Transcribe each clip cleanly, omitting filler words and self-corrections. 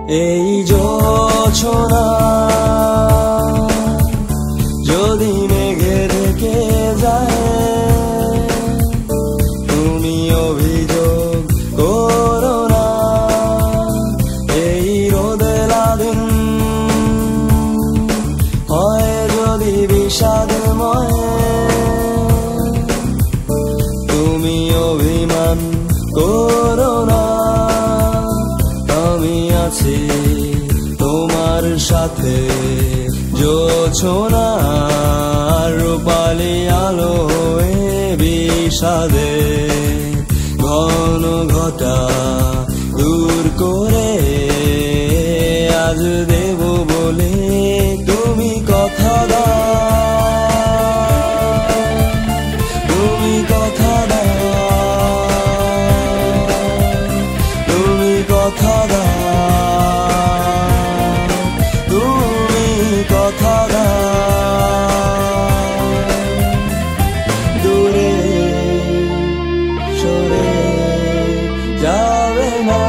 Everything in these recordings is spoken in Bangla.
এই জোছনা যদি মেঘে ঢেকে যায়, তুমি অভিযোগ করো না। এই রোদেলা দিন হয় যদি বিষাদময়, তুমি অভিমান করো না। আমি আছি তোমার সাথে, জোছনার রূপালি আলো হয়ে বিষাদে ঘন ঘটা দূর করে আজ দেব বলে তুমি কথা দাও, তুমি কথা দাও, তুমি কথা দাও, তুমি কথা দাও। দূরে সরে যাবে না।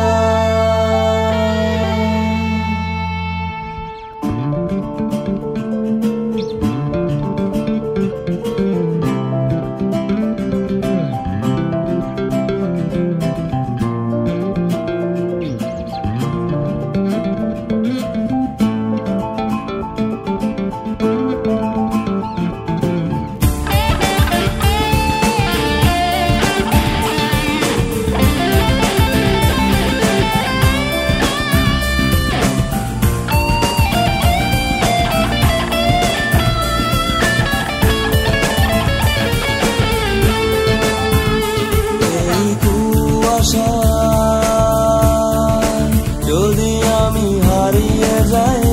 যদি আমি হারিয়ে যাই,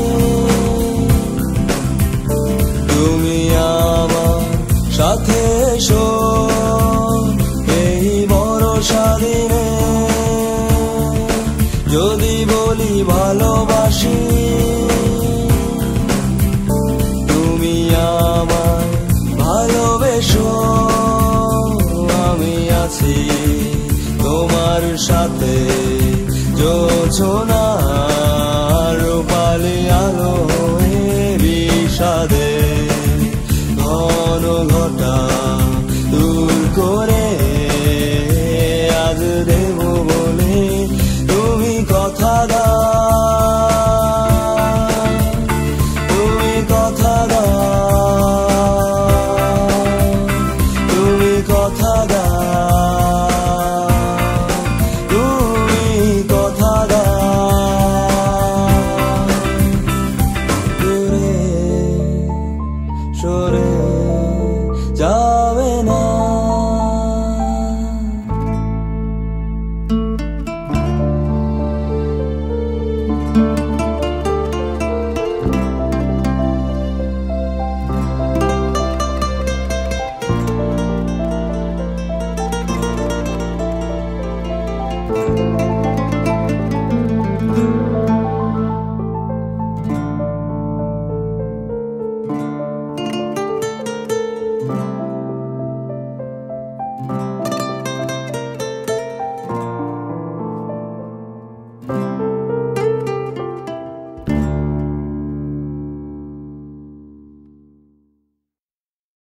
তুমি আমার সাথে এসো এই ভরসা দিনে। যদি বলি ভালোবাসি, তুমি আমায় ভালোবেসো। আমি আছি তোমার সাথে, জোছনা